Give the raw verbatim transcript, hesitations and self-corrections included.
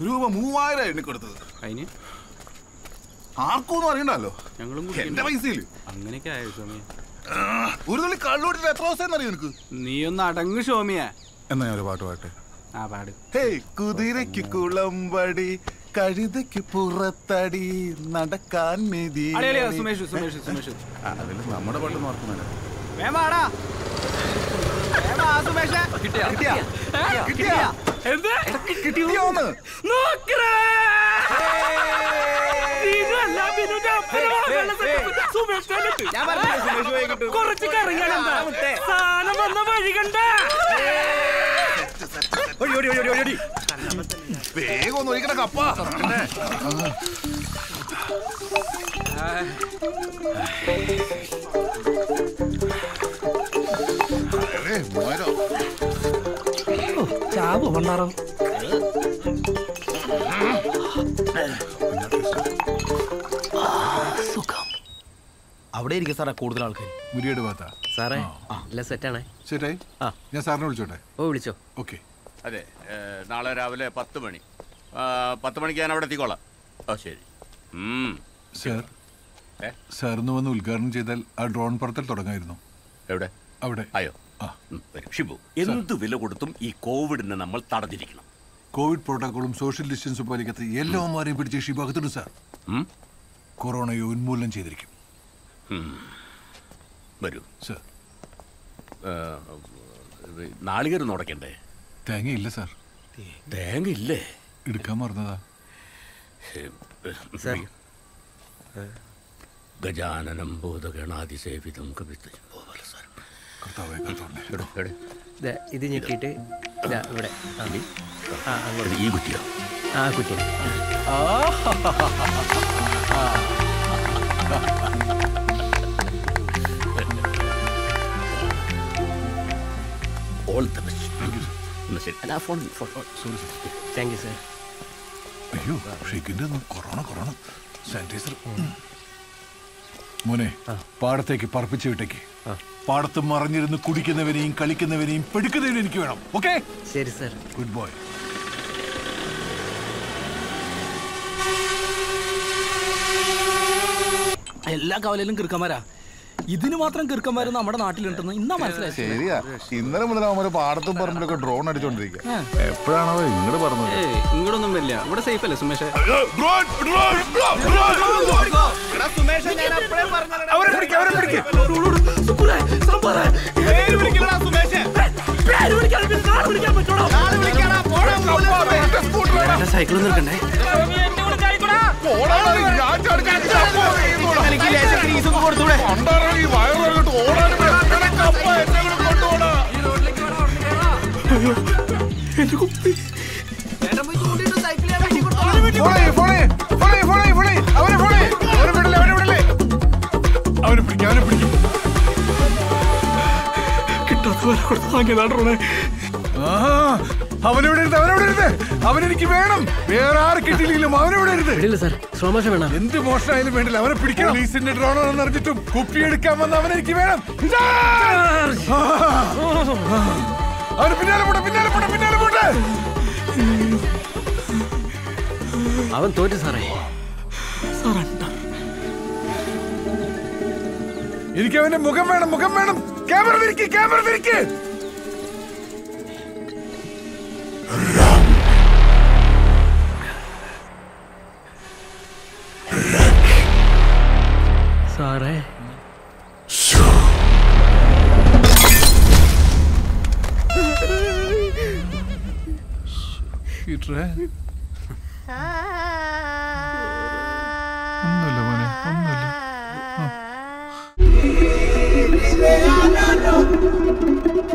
രൂപ മൂവായിരം എണ്ണി കൊടുത്തത്. അതിന് ആർക്കൊന്നും അറിയണ്ടല്ലോ, എന്റെ പൈസയില്. അങ്ങനെയൊക്കെ ആയോ സോമിയ? ഒരു തുള്ളി കള്ളൂട്ടിട്ട് എത്ര ദിവസം അറിയോ നിനക്ക്? നീ ഒന്ന് അടങ്ങ് സോമിയ. എന്നാ ഞാൻ ഒരു പാട്ട് പാട്ടെ. ആ പാട്. ഹേയ് കുതിരയ്ക്ക് കുളമ്പടി, കഴുതയ്ക്ക് പുറത്തടി, നടക്കാൻ മെതി. അതിൽ നമ്മുടെ പാട്ട് നോക്കുന്നില്ല. കുറച്ച് സാധനം വന്ന വഴി കണ്ട വേഗം ഒന്ന് ഒഴിക്കണ കപ്പ. ചാവ് വന്നാറോ? സുഖം. അവിടെ ഇരിക്കും സാറേ കൂടുതൽ ആൾക്കാർ. മുരിയുടെ ഭാഗത്താ സാറേ? എല്ലാം സെറ്റാണേ. സെറ്റായി. ഞാൻ സാറിനെ വിളിച്ചോട്ടെ? ഓ വിളിച്ചോ. ഓക്കെ. അതെ, നാളെ രാവിലെ പത്ത് മണി പത്ത് മണിക്ക് ഞാൻ അവിടെ എത്തിക്കോളാം. ഓ ശരി. സാർ, സാറിന് വന്ന് ഉദ്ഘാടനം ചെയ്താൽ ആ ഡ്രോൺ പറത്തൽ തുടങ്ങായിരുന്നു. എവിടെ? അവിടെ. അയ്യോ ഷിബു, എന്ത് വില കൊടുത്തും ഈ കോവിഡിനെ നമ്മൾ തടഞ്ഞിരിക്കണം. കോവിഡ് പ്രോട്ടോക്കോളും സോഷ്യൽ ഡിസ്റ്റൻസും പാലിക്കാത്ത എല്ലാവരെയും പിടിച്ച് ഷിബു അകത്തിടും സാർ. കൊറോണയെ ഉന്മൂലനം ചെയ്തിരിക്കും. വരൂ സാർ. നാളികേരം ഉടക്കണ്ടേ? തേങ്ങയില്ല സാർ. തേങ്ങ ഇല്ലേ? എടുക്കാൻ മറന്നതാ. ഗജാനനം ബോധഗണാതിസേവിതം കവിത. ഇത് ഞെക്കിയിട്ട് ഇവിടെ ഈ കുറ്റിയോ? ആ കുറ്റി. All the best. Thank you sir. അയ്യോ ഷെയ്ക്കിന്റെ കൊറോണ കൊറോണ സാനിറ്റൈസർ. മോനെ, പാടത്തേക്ക് പറപ്പിച്ച് വിട്ടേക്ക്. പാടത്ത് മറിഞ്ഞിരുന്ന് കുടിക്കുന്നവനെയും കളിക്കുന്നവനെയും പെടുക്കുന്നവനെയും എനിക്ക് വേണം. ഓക്കെ? ശരി സാർ. Good boy. എല്ലാ കവലയിലും കിറുക്കന്മാരാ. ഇതിന് മാത്രം കിറുക്കന്മാര് നമ്മുടെ നാട്ടിലുണ്ടെന്ന് ഇന്നാ മനസ്സിലായി. ശരിയാ, ഇന്നലെ മുതൽ അവന്മാര് പാടത്തും പറമ്പിലൊക്കെ ഡ്രോൺ അടിച്ചോണ്ടിരിക്കുക. എപ്പോഴാണോ ഇങ്ങോട്ട് പറഞ്ഞത്? ഇങ്ങോട്ടൊന്നും വരില്ല, ഇവിടെ സേഫ് അല്ലേ സുമേഷ്? സൈക്കിൾ നിർക്കണ്ടേ? അവനെനിക്ക് വേണം. വേറെ ആര് കിട്ടിയില്ലെങ്കിലും അവനെവിടെ എന്ത് മോശമായാലും വേണ്ടില്ല, അവനെ പിടിക്കണം. പോലീസിന്റെ ഡ്രോണാണെന്ന് അറിഞ്ഞിട്ടും കുപ്പിയെടുക്കാൻ വന്ന അവനെനിക്ക് വേണം. അവന് പിന്നാലെ പോട്ടെ, പിന്നാലെ പോട്ടെ, പിന്നാലെ പോട്ടെ. അവൻ തോറ്റു സാറേ. എനിക്ക് അവന്റെ മുഖം വേണം, മുഖം വേണം. ക്യാമറ തിരിക്ക്, ക്യാമറ തിരിക്ക്. സാറേ ഒന്നുമില്ല മോനെ, ഒന്നുമില്ല.